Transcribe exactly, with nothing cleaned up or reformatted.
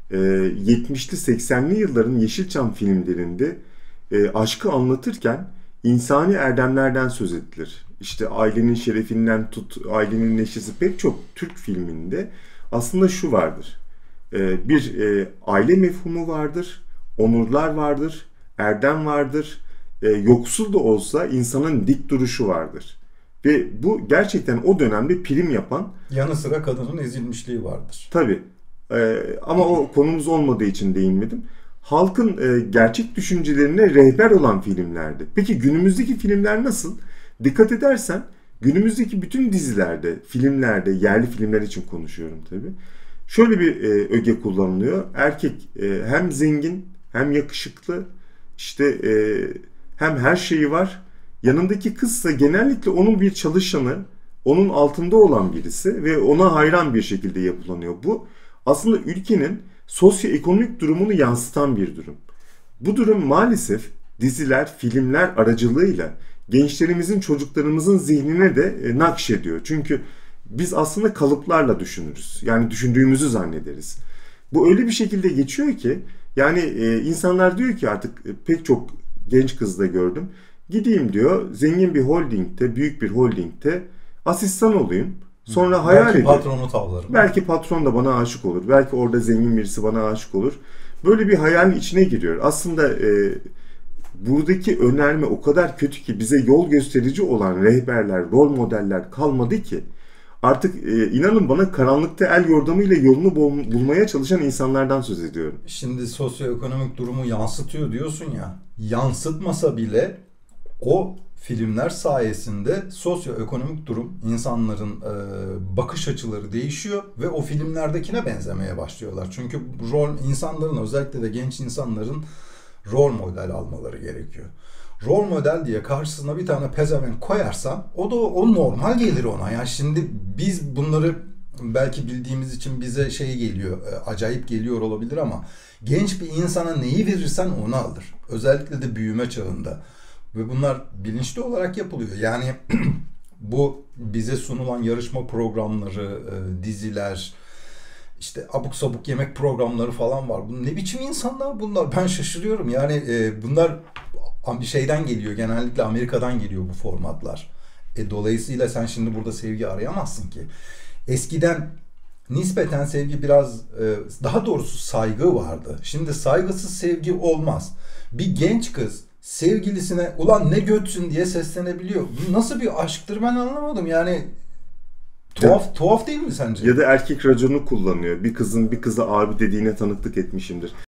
e, yetmişli seksenli yılların Yeşilçam filmlerinde e, aşkı anlatırken insani erdemlerden söz edilir. İşte ailenin şerefinden tut, ailenin neşesi, pek çok Türk filminde aslında şu vardır. E, bir e, aile mefhumu vardır, onurlar vardır, erdem vardır, e, yoksul da olsa insanın dik duruşu vardır. Ve bu gerçekten o dönemde prim yapan... Yanı sıra kadının ezilmişliği vardır. Tabii. Ee, ama o konumuz olmadığı için değinmedim. Halkın e, gerçek düşüncelerine rehber olan filmlerdi. Peki günümüzdeki filmler nasıl? Dikkat edersen günümüzdeki bütün dizilerde, filmlerde, yerli filmler için konuşuyorum tabii. Şöyle bir e, öge kullanılıyor. Erkek e, hem zengin, hem yakışıklı, işte e, hem her şeyi var. Yanındaki kızsa genellikle onun bir çalışanı, onun altında olan birisi ve ona hayran bir şekilde yapılanıyor. Bu aslında ülkenin sosyoekonomik durumunu yansıtan bir durum. Bu durum maalesef diziler, filmler aracılığıyla gençlerimizin, çocuklarımızın zihnine de e, nakşediyor. Çünkü biz aslında kalıplarla düşünürüz. Yani düşündüğümüzü zannederiz. Bu öyle bir şekilde geçiyor ki yani e, insanlar diyor ki artık e, pek çok genç kız da gördüm. Gideyim diyor zengin bir holdingte, büyük bir holdingte asistan olayım. Sonra hayal belki edeyim. patronu tavlarım. Belki patron da bana aşık olur. Belki orada zengin birisi bana aşık olur. Böyle bir hayalin içine giriyor. Aslında e, buradaki önerme o kadar kötü ki bize yol gösterici olan rehberler, rol modeller kalmadı ki. Artık e, inanın bana karanlıkta el yordamıyla yolunu bul- bulmaya çalışan insanlardan söz ediyorum. Şimdi sosyoekonomik durumu yansıtıyor diyorsun ya. Yansıtmasa bile o filmler sayesinde sosyoekonomik durum, insanların e, bakış açıları değişiyor ve o filmlerdekine benzemeye başlıyorlar. Çünkü rol insanların, özellikle de genç insanların rol model almaları gerekiyor. Rol model diye karşısına bir tane pezevenk koyarsan o da o normal gelir ona. Yani şimdi biz bunları belki bildiğimiz için bize şey geliyor, acayip geliyor olabilir ama genç bir insana neyi verirsen onu alır. Özellikle de büyüme çağında. Ve bunlar bilinçli olarak yapılıyor. Yani bu bize sunulan yarışma programları, diziler, işte abuk sabuk yemek programları falan var. Bu ne biçim insanlar bunlar? Ben şaşırıyorum. Yani bunlar bir şeyden geliyor. Genellikle Amerika'dan geliyor bu formatlar. E, dolayısıyla sen şimdi burada sevgi arayamazsın ki. Eskiden nispeten sevgi biraz, daha doğrusu saygı vardı. Şimdi saygısız sevgi olmaz. Bir genç kız sevgilisine ulan ne götsün diye seslenebiliyor. Bu nasıl bir aşktır ben anlamadım. Yani tuhaf ya, tuhaf değil mi sence? Ya da erkek raconu kullanıyor. Bir kızın bir kıza abi dediğine tanıklık etmişimdir.